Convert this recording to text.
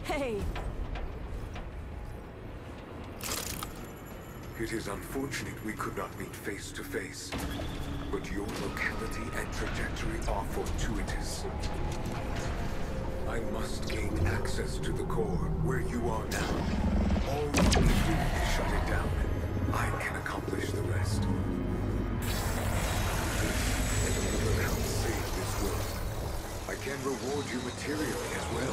Hey! It is unfortunate we could not meet face to face, but your locality and trajectory are fortuitous. I must gain access to the core where you are now. All you need to do is shut it down. I can accomplish the rest. This will help save this world. I can reward you materially as well.